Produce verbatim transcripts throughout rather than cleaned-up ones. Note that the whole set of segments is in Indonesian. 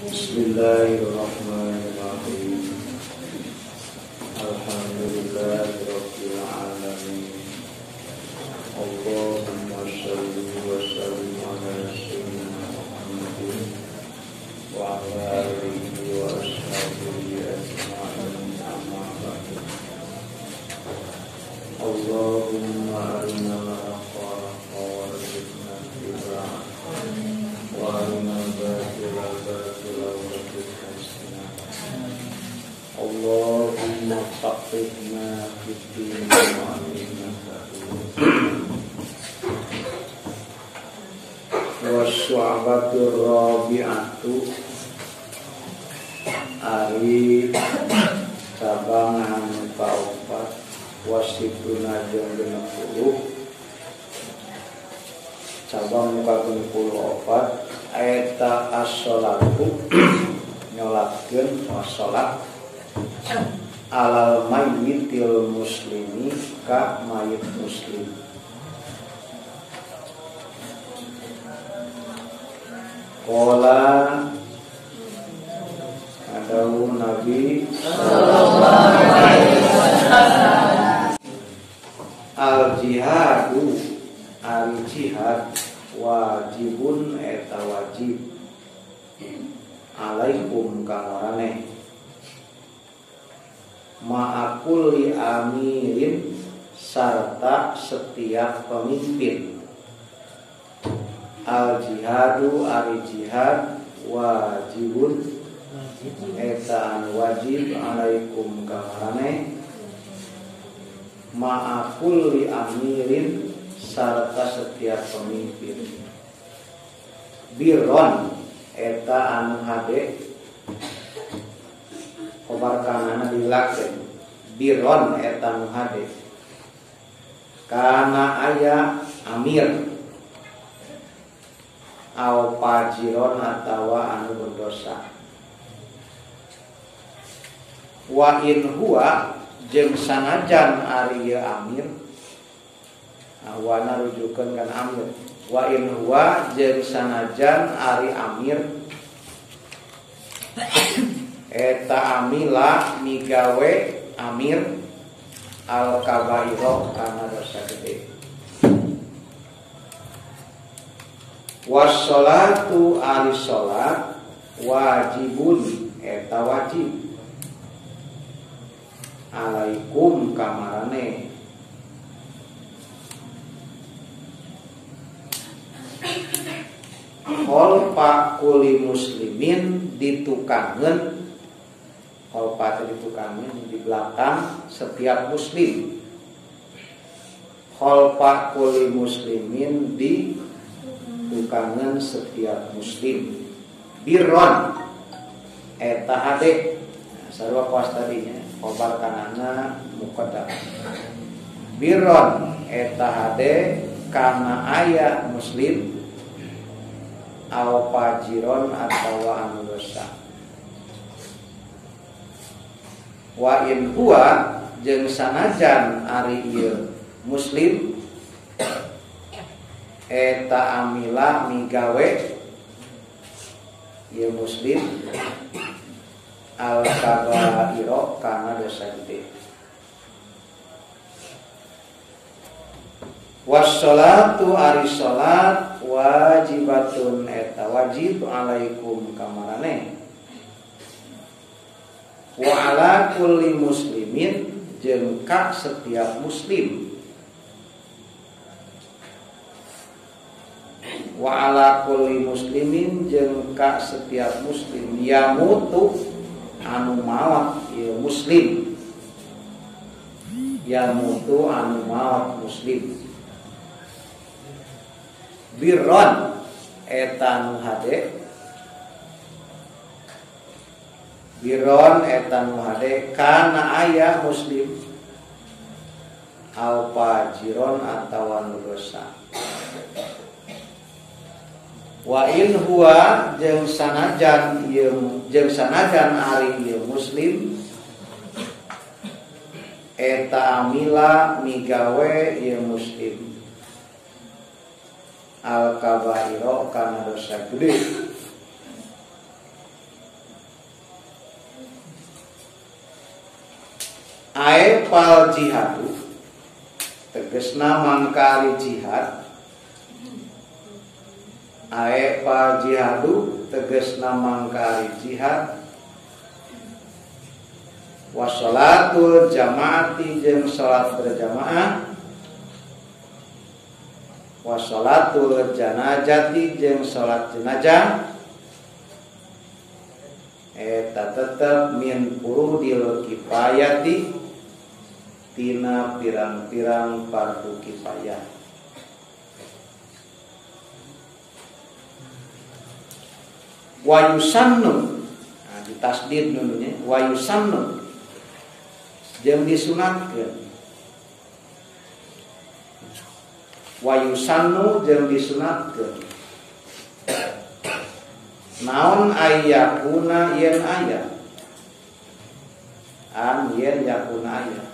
Bismillahirrahmanirrahim. Alhamdulillahirabbil alamin. Allahumma shalli wa sallim ala sayyidina Muhammadin wa ala alihi wa ashabihi ajma'in. Amma ba'du. Allahumma arina al-haqqa warzuqna ittiba'ah wa arina al-batila batila warzuqna ijtinabah. Allahumma faqihna fid-din wa 'allimna ta'wil. Wasyu'abatur rabi'atu ari cabang anu kaopat wasituna jeung genep puluh cabang muka genep puluh opat eta as-sholatu nyolakeun salat alal mayyitil muslimi ka mayit muslim. Qala adawu Nabi sallallahu alaihi wasallam al jihadu al jihad wajibun eta wajib alaikum kamarane ma'akulli amirin sarta setiap pemimpin. Al jihadu ari jihad wajibun eta anu wajib alaikum kamarane ma'akulli amirin sarta setiap pemimpin. Biron eta anu hade kobar kanana dilakeun biron eta anu hade kana aya amir au pajiron atawa anu berdosa. Wa in huwa jeung sanajan ari ieu amir awana rujukeun kana amir. Wa in huwa jeung sanajan ari amir eta amila migawe amir al kabairo kana dosa gede. Wassolatu ari sholat wajibun eta wajib alaikum kamarane holpa kuli muslimin ditukangen holpa ditukangen di belakang setiap muslim holpa kuli muslimin di tukangan setiap muslim. Biron eta hade sarua kawas tadinya kobar kanana muqaddam. Biron eta hade kana aya muslim au pajiron atawa anu dosa. Wa in huwa jeung sanajan ari ieu muslim eta amila migawe ya muslim al kabairo kana dosa gede. Wassolatu ari salat wajibatun eta wajib alaikum kamarane wa ala kulli muslimin jeung ka setiap muslim wa ala kulli muslimin jeung ka setiap muslim yamutu anu maot ieu muslim yamutu anu maot muslim. Birron eta anu hade birron eta anu hade kana aya muslim au pajiron atawa anu dosa. Wa in huwa jeung sanajan ieu jeung sanajan ari ieu muslim eta amila migawe ieu muslim al kabairo kana dosa gede. Ae pal jihadu tegesna mangkari jihad. Ae pal jihadu tegesna mangkari jihad. Wassalatul jamaati jeung salat berjamaah. Wassalatul janajati jeung salat jenazah. Eta tetep min furudil kifayati tina pirang-pirang fardu kifayah. Wa yusannu, nah ditasdid dulunya, wa yusannu jeung disunatkeun. Wa yusannu jeung disunatkeun. Naon ayyakuna yen aya an yen yakuna aya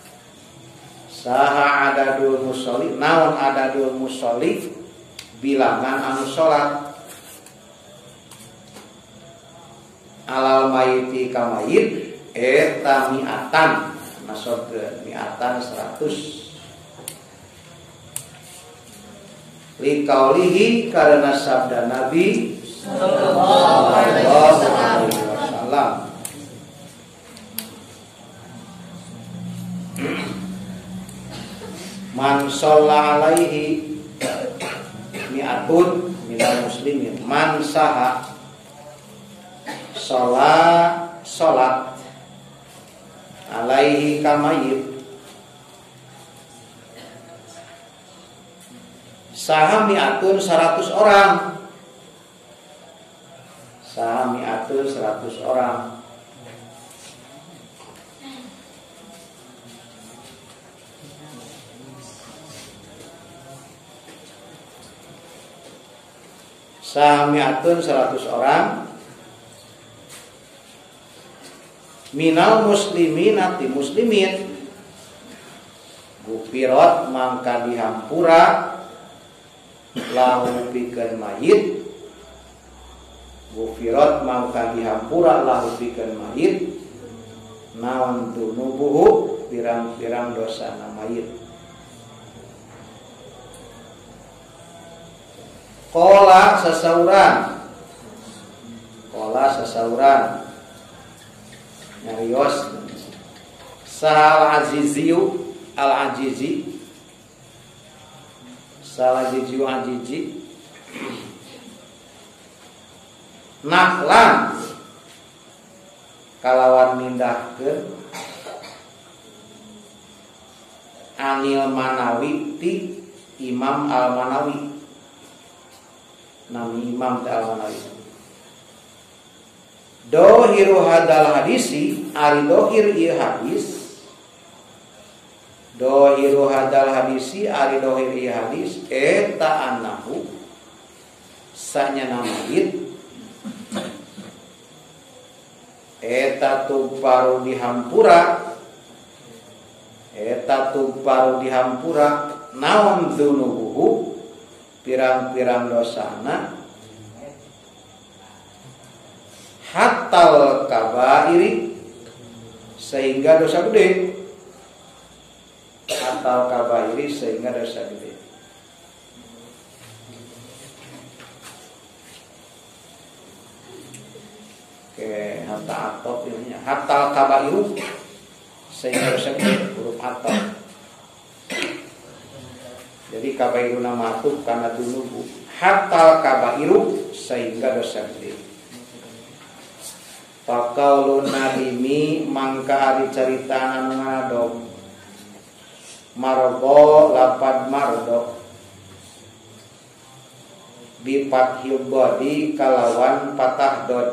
saha adadul musolli, naon adadul musolli bilangan anu salat alal mayiti kamayit eta miatan nasabkeun miatan seratus liqaulihi karena sabda Nabi sallallahu alaihi wasallam. Man shalla alaihi mi'atun minal muslimin. Man saha sholat sholat alaihi kamayit saha mi'atun seratus orang. Saha mi'atun seratus orang. Saha mi'atun seratus orang. Minal muslimin ati muslimin. Gufirot mangka dihampura lahu pikeun mayit. Gufirot mangka dihampura lahu pikeun mayit naon dunubuhu pirang-pirang dosa na mayit. Qala sasauran. Qala sasauran nyarios sahal aziziyu al azizi sahal aziziyu azizi naklan kalawan mindahkeun anil Manawi ti Imam Al-Manawi. Nami Imam Al-Manawi. Dohiru hadal hadisi ari dohir ieu hadis. Dohiru hadal hadisi ari dohir ieu hadis eta annahu sanyana mayit eta tuparu dihampura eta tuparu dihampura naon dzunubuhu pirang-pirang dosana hatal kabairi sehingga dosa gede. Hatal kabairi sehingga dosa gede. Oke, hatta atop ini hatal kabairu sehingga dosa gede, huruf hatal. Jadi kabairu nama atuf karena dunubu. Hatal kabairu sehingga dosa gede. Faqaulun nadimi mangka ari carita anu ngadog marbo lapad mardo bi fathil bodi kalawan patah dot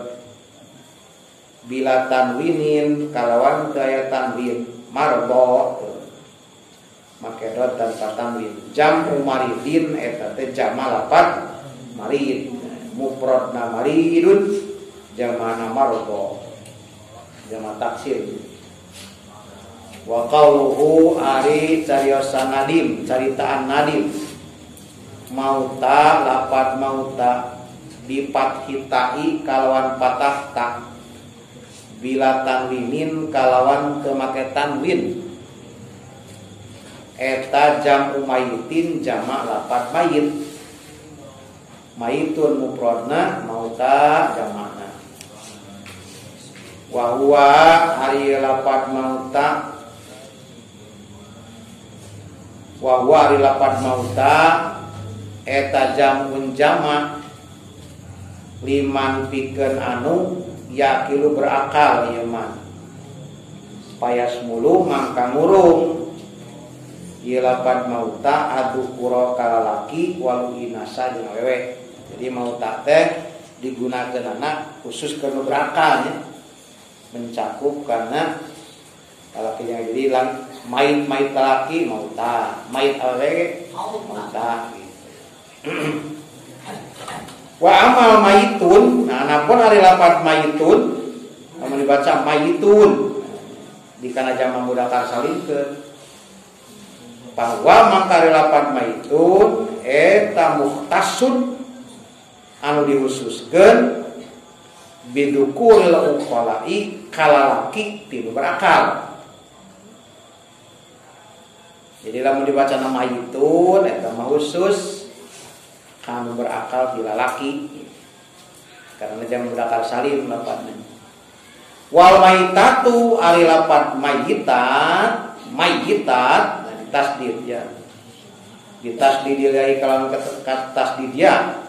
bila tanwinin kalawan daya tanwin marbo make dot dan tanwin jam umaridin eta teh jamal lapad marid mufradna maridun jamana marbo jama taksir. Wa qauluhu ari cariosan nadim caritaan nadim mauta lapad mauta di pathitai kalawan patah ta bila tanwinin kalawan kemake tanwin. Eta jamu mayitin jamak lapat mayit. Mayitun mufradna mauta jamakna. Wa huwa ari lapat mauta wa huwa ari lapat mauta eta jamun jamak liman pikeun anu yakilu berakal ieu mah. Payas mulu mangka ngurung. Ieu lapat mauta adu kura kalalaki walu inasa jeung awewe. Jadi mauta teh digunakeun anak khusus keur berakal nya. Mencakup karena lalaki yang jadi lang mait-mait laki mauta, mait awewe mauta gitu. Wa amal maitun, nah anapun ari lapat maitun, namun dibaca maitun dikana jamak mudzakkar salimkeun. Bahwa mangkari lapat maitun eta mukhtasun anu dihususkeun bidukuril uqala'i kalalaki tilu berakal. Jadi lamun dibaca nama maitun eta mah khusus kanu berakal di lalaki karena jamak mudzakkar salim lapatna. Wal maitatu ari lapat mayitat mayitat tasdid ya. Ditasdidilai kalawan kata tasdid ya.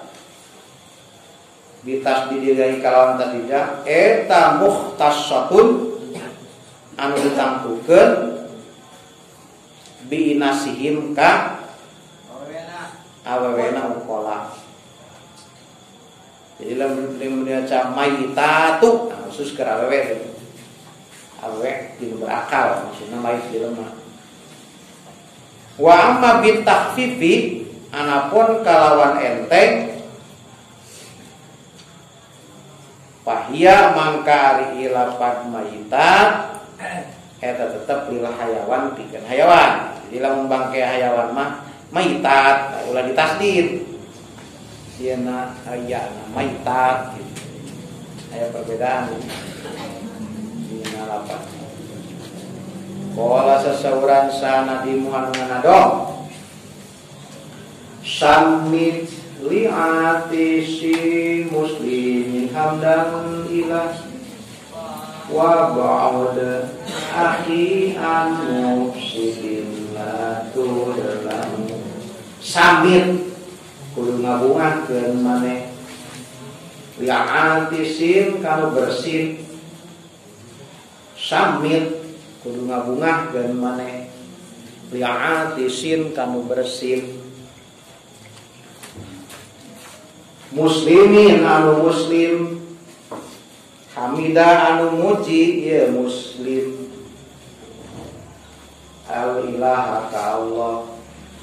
Ditasdidilai kalawan tasdid ya eta mukhtassatun anu ditangtukeun bi inasihim ka awewena uqala. Jadi lamun dibaca mayitatu khusus keur awewe. Awewe tilu berakal maksudna mayit di lemah. Wa amma bitakhfifi anapun kalawan enteng Pahia mangka ari lapat mayitat eta tetep lil hayawan pikeun hayawan. Jadi lamun bangke hayawan mah mayitat ulah ditasdid. Dieuna ayana mayitat gitu. Aya perbedaan dina lapat. Qala sasauran sanadimu anu nganadong Samit li'atisi muslimin hamdan ilah wa ba'ud akhi an mufsidin la tudlamu. Samit kudu ngabungakeun maneh li'atisin kanu bersih. Samit kudu ngabungahkeun maneh li'atisin kanu bersih. Muslimin anu muslim hamidah anu muji ya muslim al ilaha ka Allah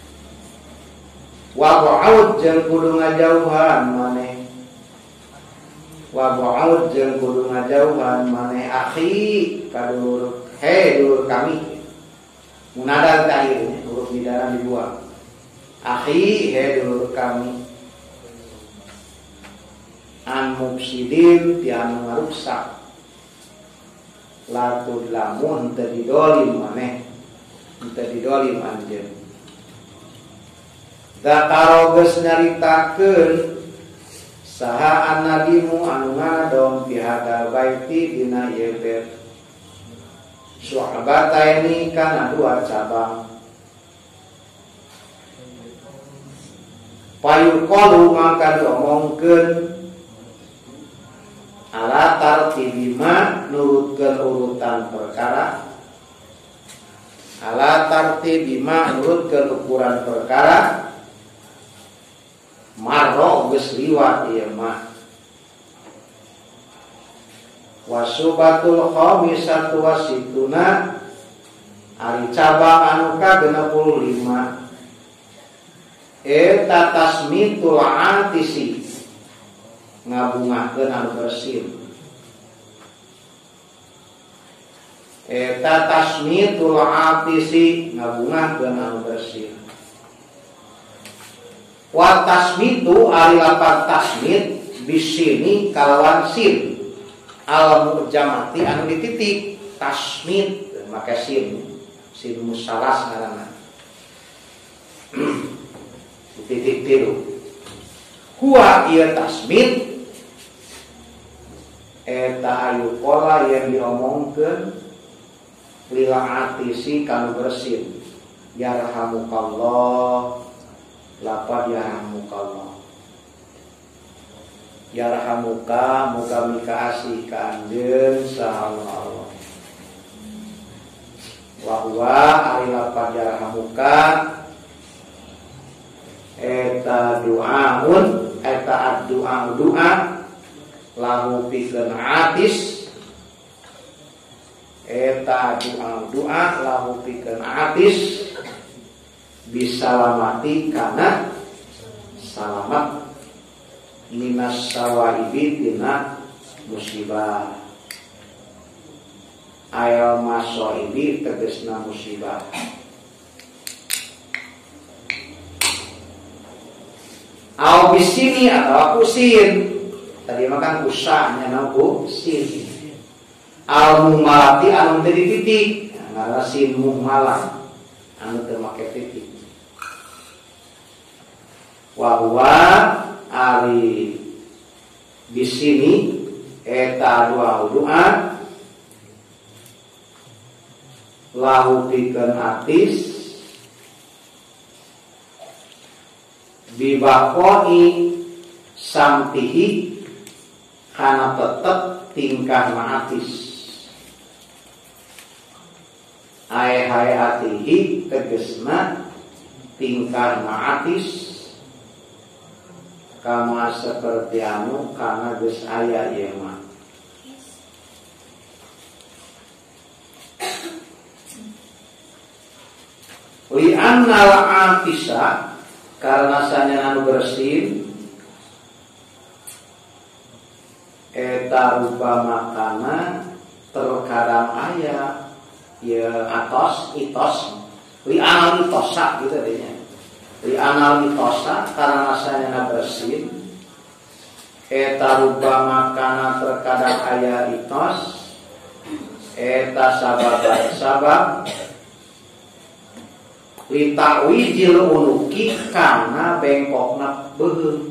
wa ba'ud jeung kudu ngajauhan maneh wa ba'ud jeung kudu ngajauhan maneh akhi kadulur he dulur kami munada terakhir huruf bidaran dibuang akhi he dulur kami an mufsidin ti anu ngarusak latud lamun teu didolim maneh teu didolim anjeun. Zakaro geus nyaritakeun saha annadimu anu ngadong fi hadal baiti dina ieu bait suhabataini kana dua cabang payuqalu maka diomongkeun ala tartibima nurutkeun urutan perkara ala tartibima nurutkeun ukuran perkara marro geus liwat ieu mah wasubatul khamisatu wasituna ari cabang anu ka genep puluh lima eta tasmitul atisi ngabungahkeun anu bersih eta tasmitul atisi ngabungahkeun anu bersih wa tasmitu ari lapat tasmit bisini kalawan sin al-mu'jamati anu dititik tasmid make sin sin musalas ngaranna titik tilu huwa ieu tasmid eta ayu pola yang diomongkeun lila atisi kanu bersin yarhamukallah lapad yarhamukallah yarhamuka muga mika asih ka anjeun saha Allah wa huwa ari lapad yarhamuka eta du'aun eta ad-du'a du'a lahu pikeun atis eta doa doa lahu pikeun atis bisalamati kana salamat minas sawaibi tina musibah ayal masoibi tegesna musibah au bisini atau kusin tadi makan usahanya nabu sin al mumalati anu teu titik ngaranna sin mumalah anu teu make titik wa huwa ari di sini eta doa doa lahu pikeun atis bibaqoi samtihi kana tetep tingkah ma'atis ai hayatihi tegesna tingkah ma'atis kama seperti anu kana geus aya ieu mah li annal atisa karena sanya anu bersin eta rupa makana terkadang aya ya atos itos li anal itosa gitu adanya li anal itosa karena rasanya bersin eta rupa makana terkadang aya itos eta sabab sabab li ta'wijil unuki kana bengkokna beuheung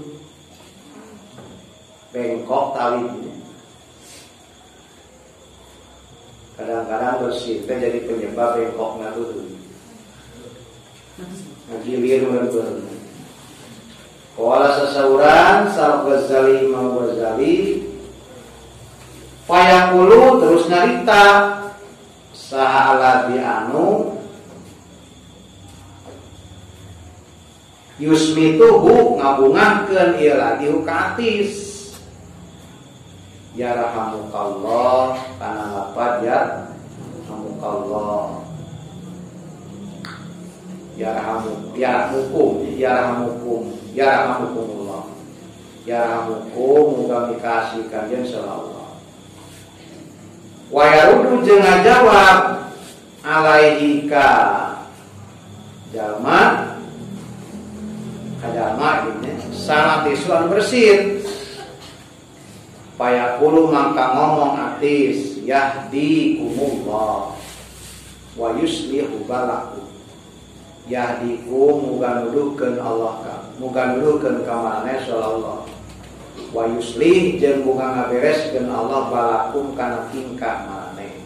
bengkok talinya kadang-kadang bersin jadi penyebab bengkokna beuheung ngagilir beuheung qala sasauran sal Ghazali Imam Ghazali fayaqulu terus narita saha alladzi anu yusmituhu ngabungahkeun ieu lagi hukatis ya rahamukallah kana lapad ya rahamukallah ya rahamu ya hukum ya rahamukum ya rahamukumullah ya rahamukum muga mikasih kanjeun sallallahu wa yarudu jeung ngajawab alaihi ka jalma kadama ini sangat isuan bersin payakulu mangka ngomong atis yahdi kumullah wa yuslihu balakum yahdikum muga nuduhkeun Allah ka muga nuduhkeun ka maneh sallallahu wa yuslih jeung muga ngabereskeun Allah balakum kana tingkah maneh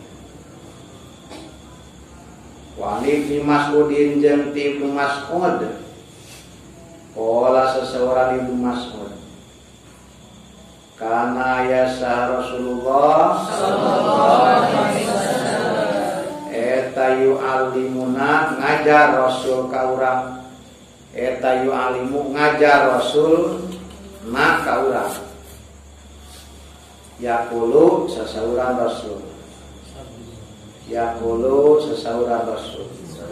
wa ni Mas'udin jeung ti Mas'ud qala seseorang Ibnu Mas'ud kana yasa Rasulullah sallallahu alaihi wasallam eta yu'allimuna ngajar Rasul ka urang eta yu'allimu ngajar Rasul na ka urang yaqulu sasaurang Rasul yaqulu sasaurang Rasul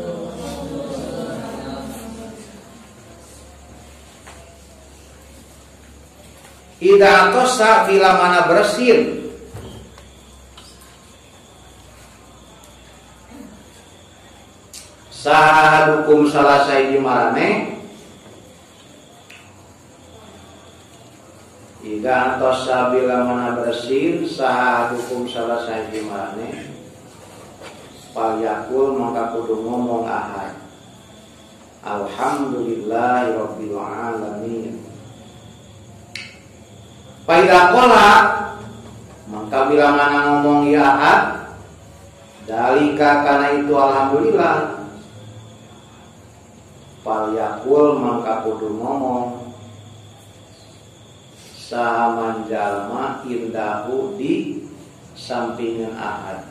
ida tosa bila mana bersin sahadukum salasai di marane jika antos sabila mana bersin saha hukum salah saji marane palyakul maka kudu ngomong ahad alhamdulillahi rabbil alamin. Paida kola maka bila mana ngomong ya ahad dalika karena itu alhamdulillah palyakul maka kudu ngomong sahaman jalma indahu di sampingan ahad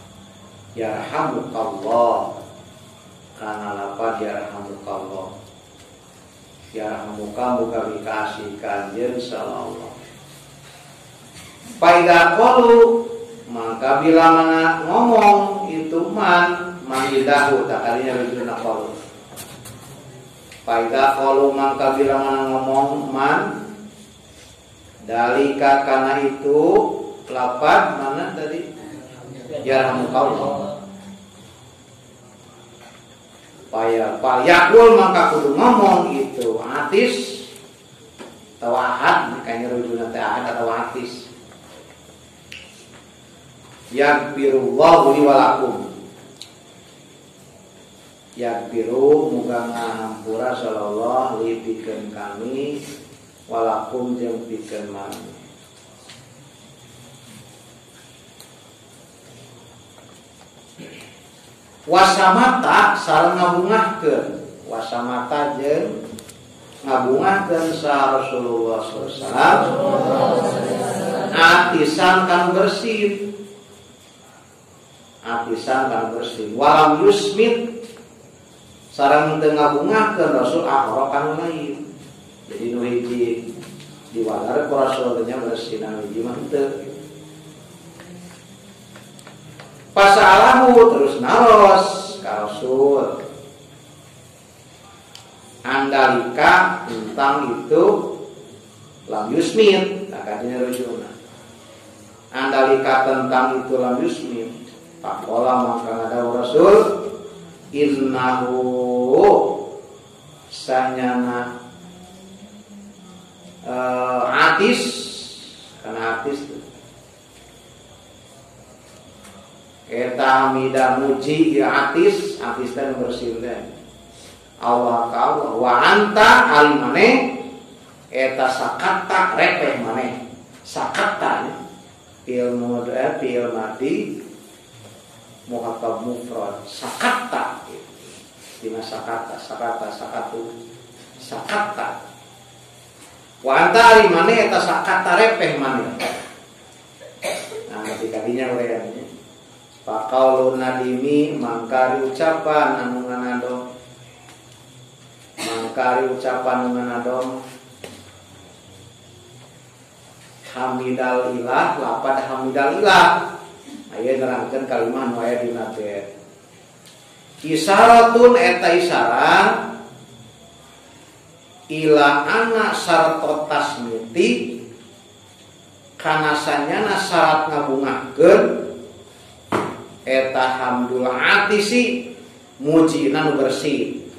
yarhamukallah karena lapar yarhamukallah yarhamuka muka dikasih kanjen sallallahu. Paida qalu maka bila mana ngomong itu man mangidahu tak kalinya rujuna qalu. Paida qalu maka bila mana ngomong man dalika karena itu lapar mana tadi yarhamukallah. Paya payakul maka kudu ngomong itu atis atau ahad makanya rujuna teh ahad atau atis yakbirullahu li walakum yakbiru muga ngahampura sallallahu li pikeun kami walakum jeung pikeun mami. Wasamata sareng ngabungahkeun wasamata jeung ngabungahkeun sa Rasulullah sallallahu alaihi wasallam atisan kan bersih atisan kan bersih walam yusmit sareng teu ngabungahkeun Rasul akhara kan lain. Jadi nu hiji diwalar ku Rasul nya bersih nu hiji mah teu. Pasalahu terus naros ka Rasul andalika tentang itu lam yusmin takadina rujuna andalika tentang itu lam yusmin pakola maka ada Rasul innahu sanyana uh, atis karena atis eta hamidah muji ya atis atis dan bersih dan Allah kau wa anta alimane eta sakata repeh mane sakata ilmu doa fil madi muhatab mufrad sakata dina sakata sakata sakatu sakata wa anta alimane eta sakata repeh mane. Nah ketika dinya urang Pakaulun nadimi mangkari ucapan anu nganadom mangkari ucapan anu nganadom hamidal ilah lapad hamidal ilah aya nerangkeun kalimah nu aya dina teh isyaratun eta isyarat ila anna syartot tasmiti kana sanyana syarat ngabungahkeun eta hamdul atisi mujina nu bersih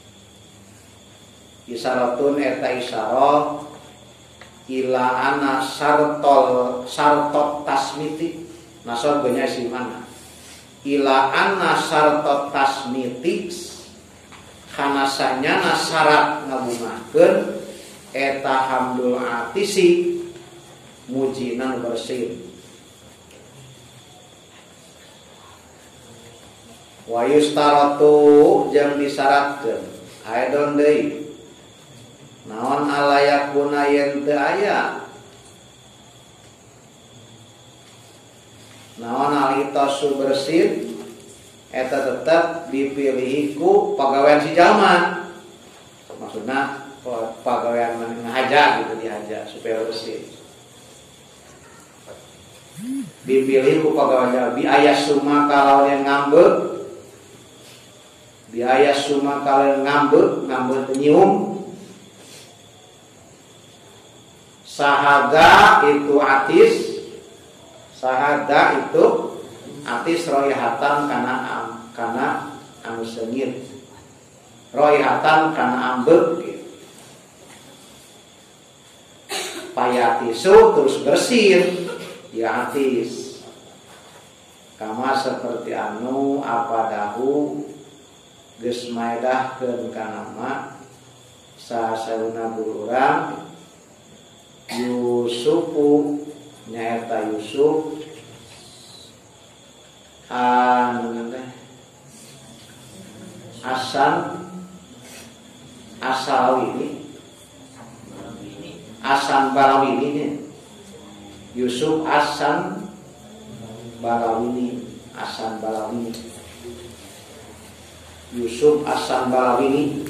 isyaratun eta isyarah ila ana sartol sartot tasmiti nasab genya si mana ila ana sartot tasmiti kana sanyana syarat ngabungahkeun eta hamdul atisi mujina nu bersih wa yustaratu jeung disyaratkeun aedon deui naon alayakuna yen teu aya naon alitasu bersih eta tetep dipilih ku pagawean si jalma maksudna pagawean ngahaja gitu dihaja supaya bersih dipilih ku pagawean bi aya suma kalau yang ngambek biaya suma kalian ngambek ngambek nyium sahada itu atis sahada itu atis royhatan karena karena anu sengit royhatan karena ambek gitu. payatisu terus bersih ya atis kama seperti anu apa dahu geus maedahkeun kana ma sasauna guru urang Yusufu nyaeta Yusuf anu teh Asan Asawini Asan Balawini Yusuf Asan Balawini Asan Balawini Yusuf Asan Balawini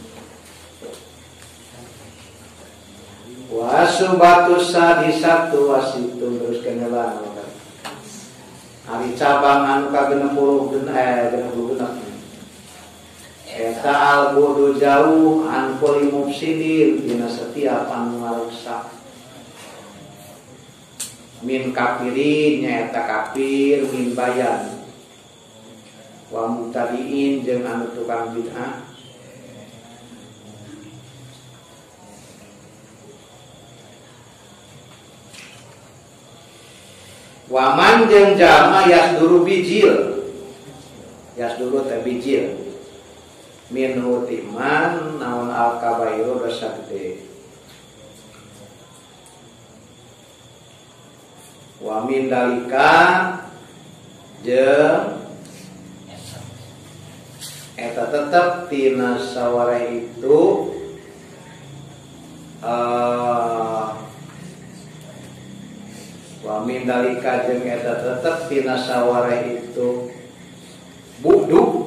Wasubatus sadisatu wasitun terus kenelan hari cabang anu ka genep puluh genep eh genep puluh genep eta al-budu jauh an kulli mufsidin dina setiap anu ngarusak min kafirin nyaeta kafir min bayan wa mutadiin jeung anu tukang bid'ah wa man jeung jalma yasduru bijil yasduru teh bijil minhu timan naon al kabairu dosa gede wa min dalika jeung eta tetep tina saware itu uh, wa min dalika jeung eta tetep tina saware itu buduk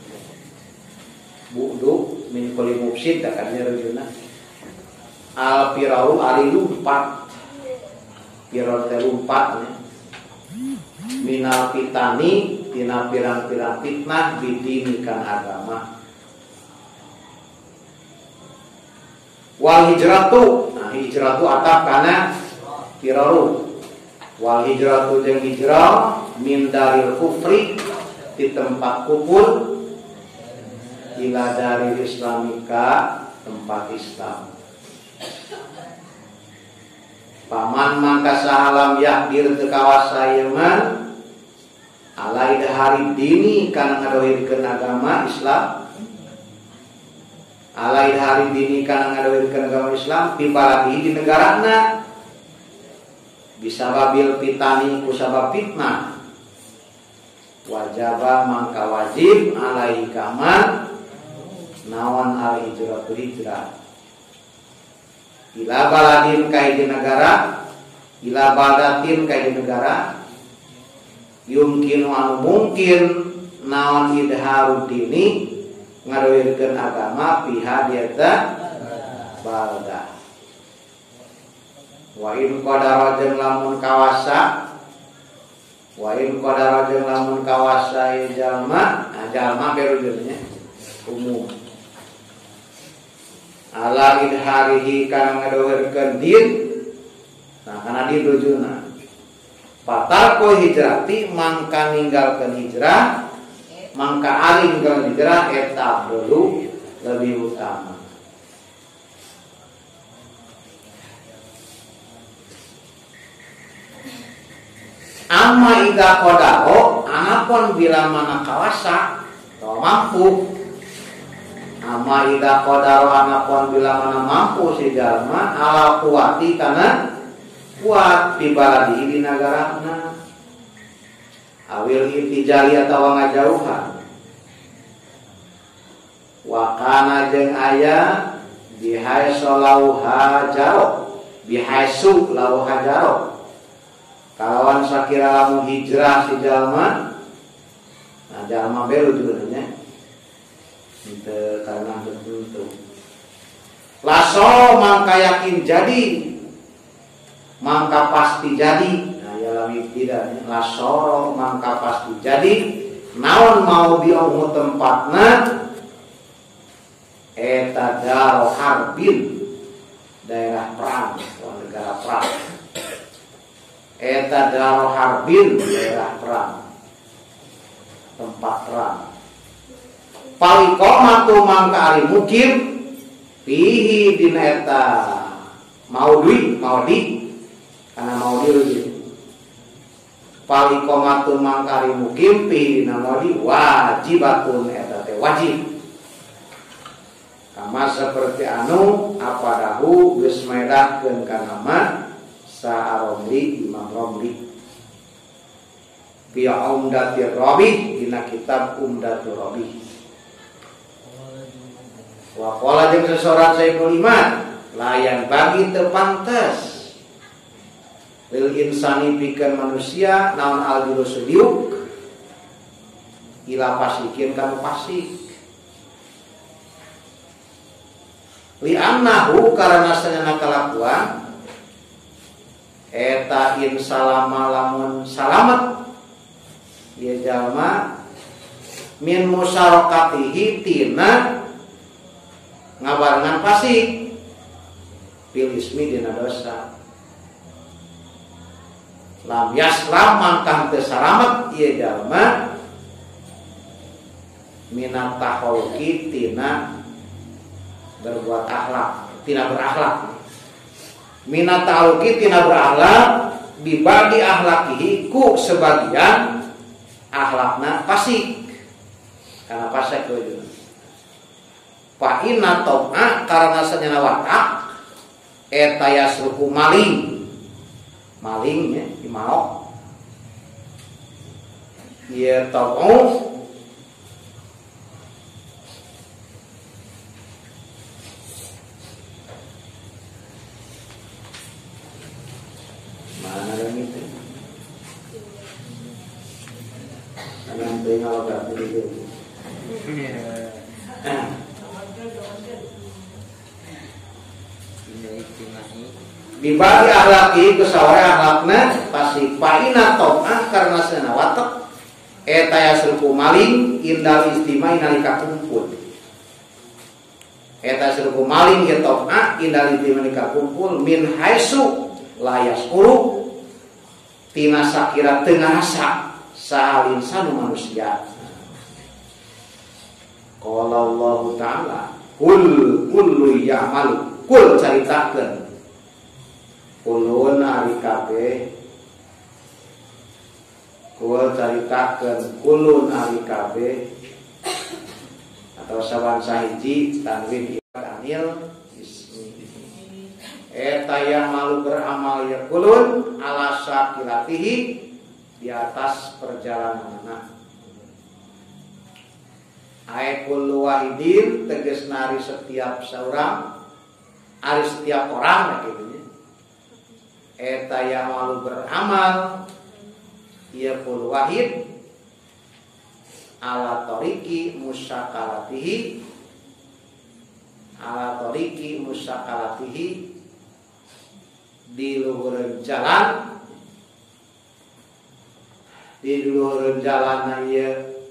buduk min kulli mufsid takanya rujuna al piraru ali lumpat pirar teh lumpat minal fitani tina pirang-pirang fitnah bidini kan agama wal hijratu nah hijratu atap kana piraru wal hijratu jeung hijrah min daril kufri di tempat kufur ila dari islamika tempat Islam paman mangka sahalam yakdir teu kawasa ieu mah alai hari dini kana ngadohirkeun agama Islam alai hari dini kana ngadohirkeun agama Islam di baladi di negarana bisa babil pitani ku sabab fitnah wajaba mangka wajib alai kaman nawan al hijratu hijrah ila baladin kai di negara ila badatin kai di negara yumkinu anu mungkin naon idharu dini ngadohirkeun agama pihak dieta balda wa in qadara jeung lamun kawasa wa in qadara jeung lamun kawasa ya jalma nah jalma berujurnya umum ala idharihi kana ngadohirkeun din nah kana din rujuna patarko hijrati mangka ninggalkeun hijrah mangka alih ninggalkeun hijrah eta dulu lebih utama amma idza qadaro anapun bila mana kawasa atau mampu amma idza qadaro anapun bila mana mampu si jalma ala kuwati kana kuat di baladi di nagarana awil intijali atawa ngajauhan wa kana jeung aya bihaisu lau hajaro bihaisu lau hajaro kalawan sakira lamun hijrah si jalma nah jalma belu juga nya henteu karena tertentu laso mangka yakin jadi mangka pasti jadi nah ya lami tidak laso mangka pasti jadi naon mau diomong tempatna eta daro harbin daerah perang atau negara perang eta daro harbin daerah perang tempat perang palikomatu mangka ari mukim fihi dina eta maudi maudi karena maudi gitu. Palikomatun mangkari mukim pi namodi wajibatun eta teh wajib. Kama seperti anu apadahu geus medahkeun ka nama sa Romli Imam Romli. Fi Umdatir Rabi dina kitab Umdatur Rabi. Wa qala jeung sesoran Saiful Iman layan bagi teu pantes lil insani pikeun manusia naon al diuk ila pasikin kanu pasik li annahu karana sanana kalakuan eta in salama lamun salamet ieu jalma min musyarakatihi tina ngabarengan pasik bil ismi dina dosa lam yaslam mangkang teu salamet ieu jalma minat tahawuki tina berbuat akhlak, tina berakhlak. Minat tahawuki tina berakhlak dibagi akhlakihi ku sebagian akhlakna fasik. Karena fasik itu. Fa inna tau'a karena sanana watak eta yasruku maling. Malingnya dimalok ia tau'u mana yang itu yang tinggal gak begitu dibagi akhlaki kesawai akhlakna pasti paina tau'ah karena senawatak eta yasruku maling indal istimai nalika kumpul eta yasruku maling ya tau'ah indal istimai nalika kumpul min haisu layas ulu tina sakira tengah asa sahal insanu manusia. Qala Allah Ta'ala kul kullu ya'malu kul caritakeun kulun ari kabeh kul caritakeun kulun ari kabeh atau sawan sahiji tanwin anil ismi eta yang malu beramal ya kulun ala sakilatihi di atas perjalananna ai kullu wahidin tegas nari setiap seorang ari setiap orang gitu. Eta yang malu beramal ia pul wahid ala toriki musakalatihi ala toriki musakalatihi di luhur jalan di luhur jalan ieu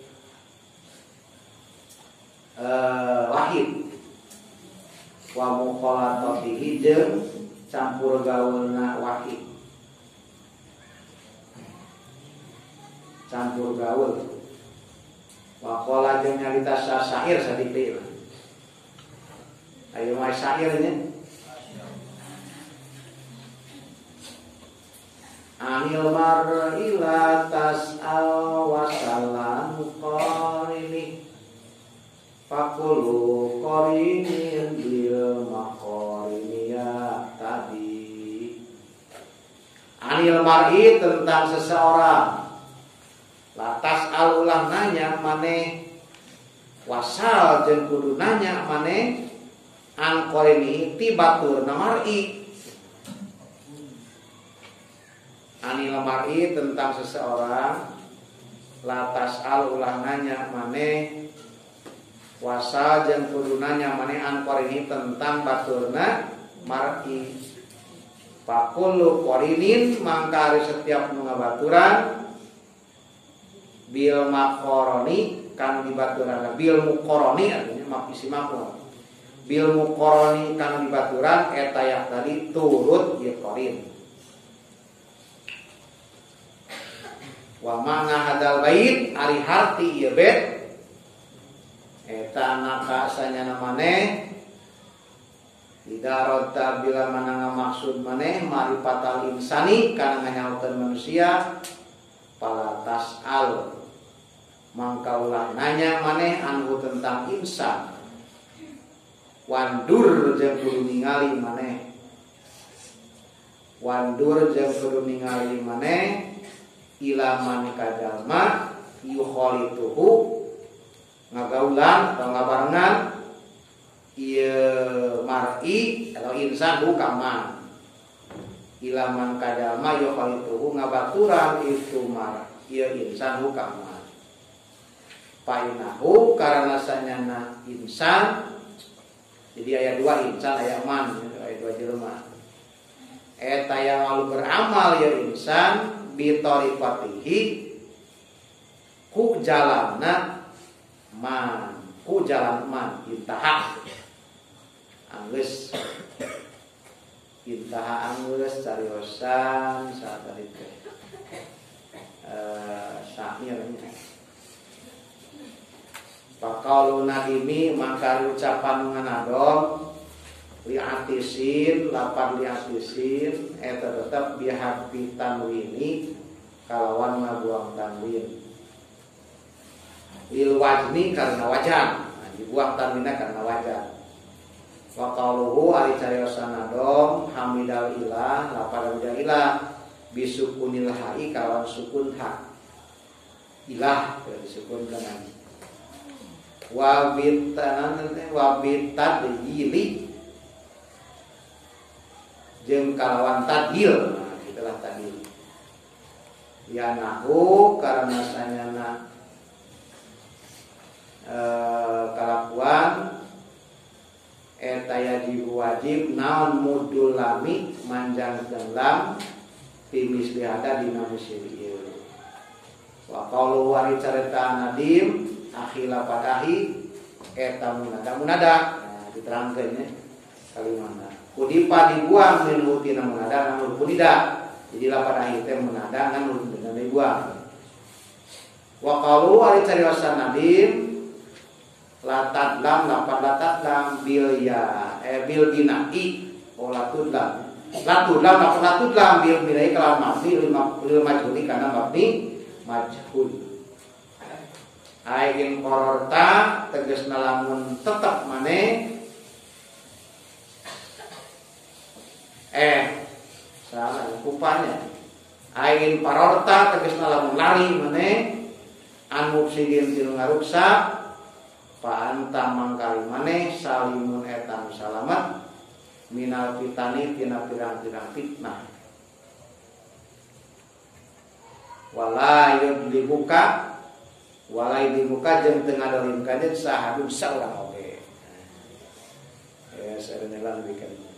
uh, wahid wa muqalatatihi jeung campur gaulna wahid campur gaul wakola jeung nyarita syair sadikti ayo mah syairnya anil mar'i la tas'al wa salam qarini fakulu qarinin bil maqarini ya tadi anil mar'i tentang seseorang latas alulah nanya maneh wasal jeung kudu nanya maneh an qarini ti batur mar'i anil mar'i tentang seseorang latas alulah nanya maneh wasal jeung kudu nanya maneh an qarini tentang baturna mar'i fakulu qarinin mangka setiap nu ngabaturan bil makoroni kan dibaturan bil mukoroni artinya mafisi maf'ul bil mukoroni kan dibaturan eta yang tadi turut ya qarin wa mana hadal bait ari harti ieu bet eta naka sanyana maneh Idarota bila mana maksud maneh marifatal insani kana nganyaokeun manusia palatas al mangkaulah nanya maneh anu tentang insan wandur jeung kudu ningali maneh wandur jeung kudu ningali maneh ilaman kajalma yukhalituhu ngagaulan atau ngabarengan ieu mar'i atau insan hukaman ilaman kajalma yukhalituhu ngabaturan itu mar ieu insan hukaman painahu karena sanyana insan jadi ayat dua insan ayat man ayat dua jelema eta yang lalu beramal ya insan bitorifatihi ku jalanna man ku jalan man intaha anggeus intaha anggeus cariosan saat tadi teh eh saknya Pakaulu nadimi maka ucapan nganadom liatisin lapan liatisin eta tetap bihabi tanwini kalawan ngabuang tanwin lil wajni karena wajan nah, dibuang tanwinna karena wajan wa qauluhu ari cariosan nadom hamidal ilah lapan hamidal ilah bisukunil hai kalawan sukun ha ilah disukunkeun wabitan wabitat yili jeung kalawan tadil nah itulah tadil ya nahu karena sanyana e, kalakuan eta yajib wajib naon mudul lami manjang lam timis lihada dina musyri'il wa qaulu wari carita nadim akhila padahi eta munada munada nah diterangkeun nya kalimatna kudipa dibuang min utina munada namun punida jadi lapadahi teh munada namun dengan dibuang wa qalu ari cariwasan nadim latat lam lapan latat lam bil ya eh bil binai oh latud lam latud lam lapan latud lam bil binai kalam mabni lil majhuli kana mabni majhul ayin kororta tegesna lamun tetep maneh eh salah kupanya ayin parorta tegesna lamun lari maneh an mufsidin tina ngaruksa pa anta mangkali maneh salimun etan salamat minal fitani tina pirang-pirang fitnah wala yudlibuka walai di muka jeung teu ngadolimkeun sahadun saurang oge. Ya, sareuneulan bikin